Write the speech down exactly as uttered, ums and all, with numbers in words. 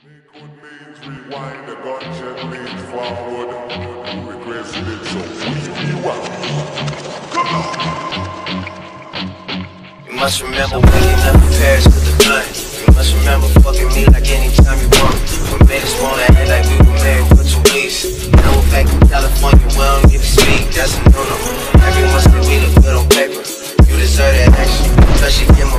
Good means rewind, the gunshot leans forward. You requested it, so we rewind. Come on! You must remember waking up in Paris with the blunt. You must remember fucking me like anytime you want. We made us wanna act like we were married for two weeks. Now we're back in California, we don't get to speak. That's a no-no. Everyone said we look good on paper. You deserve that action. Especially in my